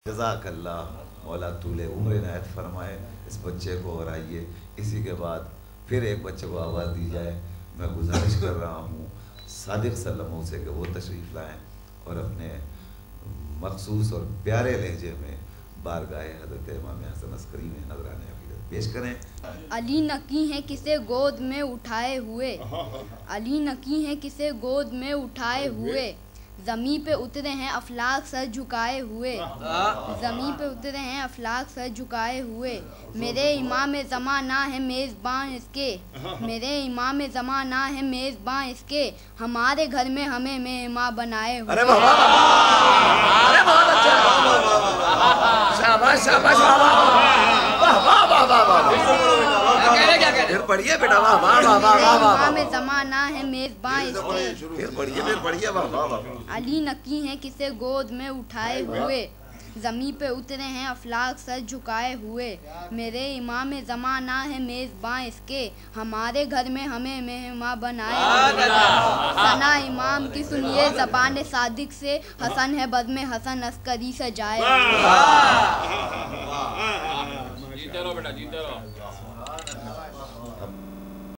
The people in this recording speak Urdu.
جزاک اللہ، مولا طول عمر عنایت فرمائے اس بچے کو، اور آئیے اسی کے بعد پھر ایک بچے کو آواز دی جائے۔ میں گزارش کر رہا ہوں صادق سلموں سے کہ وہ تشریف لائیں اور اپنے مخصوص اور پیارے لہجے میں بارگاہ حضرت امام حسن عسکری میں نذرانہ عقیدت پیش کریں۔ علی نکی ہیں کسے گود میں اٹھائے ہوئے، علی نکی ہیں کسے گود میں اٹھائے ہوئے، زمیں پہ اترے ہیں افلاک سر جھکائے ہوئے، زمیں پہ اترے ہیں افلاک سر جھکائے ہوئے، میرے امام زمانہ ہے میزباں اس کے، میرے امام زمانہ ہے میزباں اس کے، ہمارے گھر میں ہمیں مہمان بنائے ہوئے۔ پڑھیے بیٹا، واہ واہ واہ واہ واہ واہ، امام زمانہ ہے میزباں اس کے، پھر پڑھیے واہ واہ واہ۔ علی نکی ہیں کسے گود میں اٹھائے ہوئے، زمیں پہ اترے ہیں افلاک سر جھکائے ہوئے، میرے امام زمانہ ہے میزباں اس کے، ہمارے گھر میں ہمیں مہمان بنائے ہوئے، ثنا امام کی سنیے زبان صادق سے، حسن ہے بزم حسن عسکری سجائے ہوئے۔